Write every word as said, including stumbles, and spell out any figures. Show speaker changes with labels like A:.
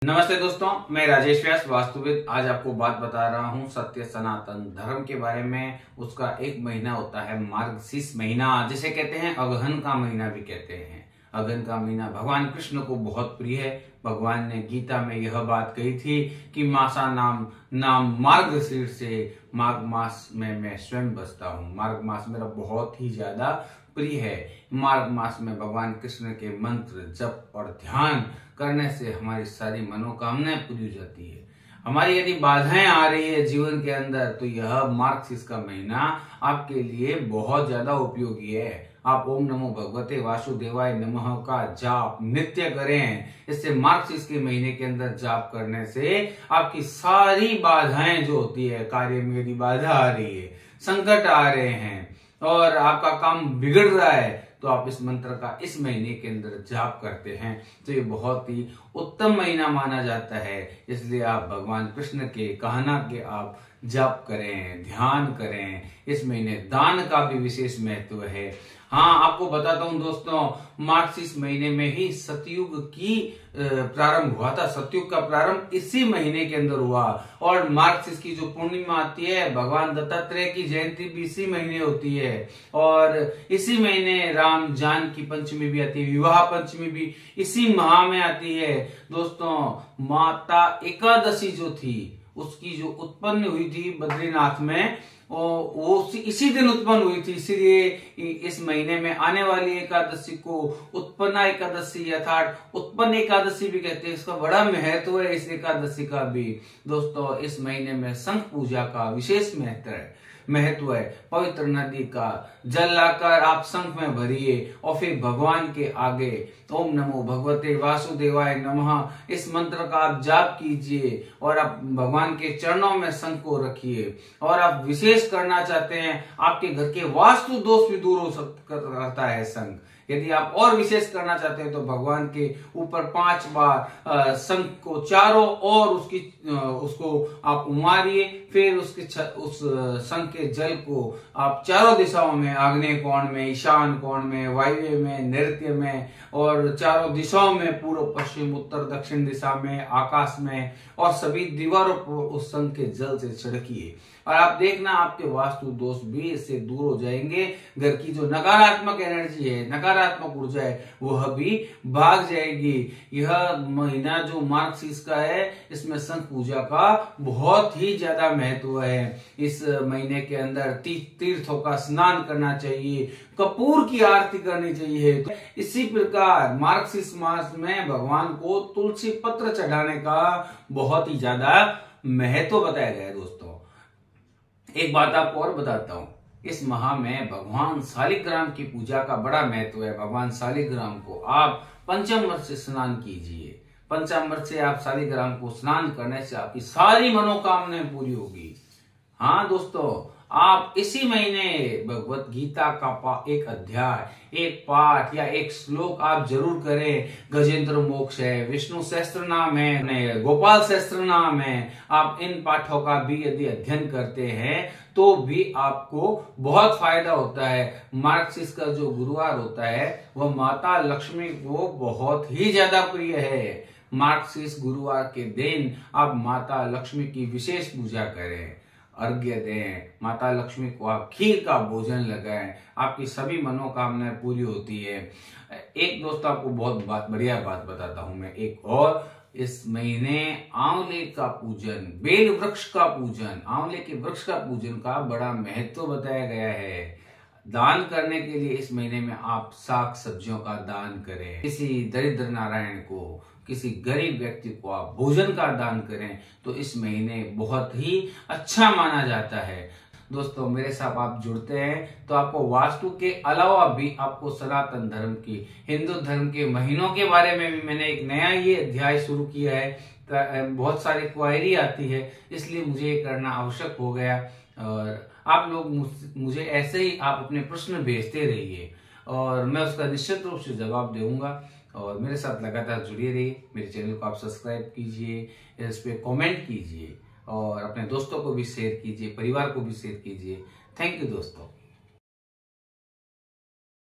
A: नमस्ते दोस्तों, मैं राजेश व्यास वास्तुविद आज आपको बात बता रहा हूं सत्य सनातन धर्म के बारे में। उसका एक महीना होता है मार्गशीर्ष महीना, जिसे कहते हैं अगहन का महीना भी कहते हैं। अगहन का महीना भगवान कृष्ण को बहुत प्रिय है। भगवान ने गीता में यह बात कही थी कि मासा नाम नाम मार्गशीर्ष से माघ मास में मैं स्वयं बसता हूँ। मार्ग मास मेरा बहुत ही ज्यादा प्रिय है। मार्ग मास में भगवान कृष्ण के मंत्र जप और ध्यान करने से हमारी सारी मनोकामनाएं पूरी हो जाती है। हमारी यदि बाधाएं आ रही है जीवन के अंदर, तो यह मार्गशीर्ष का महीना आपके लिए बहुत ज्यादा उपयोगी है। आप ओम नमो भगवते वासुदेवाय नमः का जाप नित्य करें। इससे मार्गशीर्ष के महीने के अंदर जाप करने से आपकी सारी बाधाएं जो होती है, कार्य में यदि बाधा आ रही है, संकट आ रहे हैं और आपका काम बिगड़ रहा है, तो आप इस मंत्र का इस महीने के अंदर जाप करते हैं तो ये बहुत ही उत्तम महीना माना जाता है। इसलिए आप भगवान कृष्ण के कहना के आप जाप करें, ध्यान करें। इस महीने दान का भी विशेष महत्व है। हाँ, आपको बताता हूं दोस्तों, मार्गशीर्ष महीने में ही सतयुग की प्रारंभ हुआ था। सतयुग का प्रारंभ इसी महीने के अंदर हुआ और मार्गशीर्ष की जो पूर्णिमा आती है, भगवान दत्तात्रेय की जयंती भी इसी महीने होती है और इसी महीने राम जानकी पंचमी भी आती है, विवाह पंचमी भी इसी माह में आती है। दोस्तों, माता एकादशी जो थी, उसकी जो उत्पन्न हुई थी बद्रीनाथ में, वो इसी दिन उत्पन्न हुई थी। इसीलिए इस महीने में आने वाली एकादशी को उत्पन्ना एकादशी अर्थात उत्पन्न एकादशी भी कहते हैं। इसका बड़ा महत्व है इस एकादशी का भी। दोस्तों, इस महीने में शंख पूजा का विशेष महत्व है महत्व है पवित्र नदी का जल लाकर आप शंख में भरिए और फिर भगवान के आगे ओम नमो भगवते वासुदेवाय नमः इस मंत्र का आप जाप कीजिए और आप भगवान के चरणों में शंख को रखिए। और आप विशेष करना चाहते हैं, आपके घर के वास्तु दोष भी दूर हो सकता है शंख। यदि आप और विशेष करना चाहते हैं तो भगवान के ऊपर पांच बार शंख को चारों और उसकी उसको आप उमारिए। फिर उसके उस शंख के जल को आप चारों दिशाओं में, आग्नेय कोण में, ईशान कोण में, वायव्य में, नैऋत्य में और चारों दिशाओं में, पूर्व पश्चिम उत्तर दक्षिण दिशा में, आकाश में और सभी दीवारों पर उस शंख के जल से छिड़किए। और आप देखना, आपके वास्तु दोष भी इससे दूर हो जाएंगे। घर की जो नकारात्मक एनर्जी है, नकारात्मक ऊर्जा है, वह भी भाग जाएगी। यह महीना जो मार्गशीर्ष का है, इसमें शंख पूजा का बहुत ही ज्यादा महत्व है। इस महीने के अंदर तीर्थों का स्नान करना चाहिए, कपूर की आरती करनी चाहिए। तो इसी प्रकार मार्गशीर्ष मास में भगवान को तुलसी पत्र चढ़ाने का बहुत ही ज्यादा महत्व बताया गया है। दोस्तों, एक बात आपको और बताता हूं, इस माह में भगवान शालिग्राम की पूजा का बड़ा महत्व है। भगवान शालिग्राम को आप पंचामृत से स्नान कीजिए। पंचामृत से आप शालिग्राम को स्नान करने से आपकी सारी मनोकामनाएं पूरी होगी। हाँ दोस्तों, आप इसी महीने भगवत गीता का एक अध्याय, एक पाठ या एक श्लोक आप जरूर करें। गजेंद्र मोक्ष है, विष्णु सहस्त्र नाम है, गोपाल सहस्त्र नाम है। आप इन पाठों का भी यदि अध्ययन करते हैं तो भी आपको बहुत फायदा होता है। मार्गशीर्ष का जो गुरुवार होता है, वह माता लक्ष्मी को बहुत ही ज्यादा प्रिय है। मार्गशीर्ष गुरुवार के दिन आप माता लक्ष्मी की विशेष पूजा करें, अर्घ्य दें, माता लक्ष्मी को आप खीर का भोजन लगाएं, आपकी सभी मनोकामनाएं पूरी होती है। एक दोस्त आपको बहुत बात बढ़िया बात बताता हूं मैं एक और। इस महीने आंवले का पूजन, बेल वृक्ष का पूजन, आंवले के वृक्ष का पूजन का बड़ा महत्व बताया गया है। दान करने के लिए इस महीने में आप साग सब्जियों का दान करें। किसी दरिद्र नारायण को, किसी गरीब व्यक्ति को आप भोजन का दान करें तो इस महीने बहुत ही अच्छा माना जाता है। दोस्तों, मेरे साथ आप जुड़ते हैं तो आपको वास्तु के अलावा भी आपको सनातन धर्म की, हिंदू धर्म के महीनों के बारे में भी मैंने एक नया ये अध्याय शुरू किया है। बहुत सारी क्वायरी आती है, इसलिए मुझे ये करना आवश्यक हो गया। और आप लोग मुझे ऐसे ही आप अपने प्रश्न भेजते रहिए और मैं उसका निश्चित रूप से जवाब दूंगा। और मेरे साथ लगातार जुड़े रहिए। मेरे चैनल को आप सब्सक्राइब कीजिए, इस पे कमेंट कीजिए और अपने दोस्तों को भी शेयर कीजिए, परिवार को भी शेयर कीजिए। थैंक यू दोस्तों।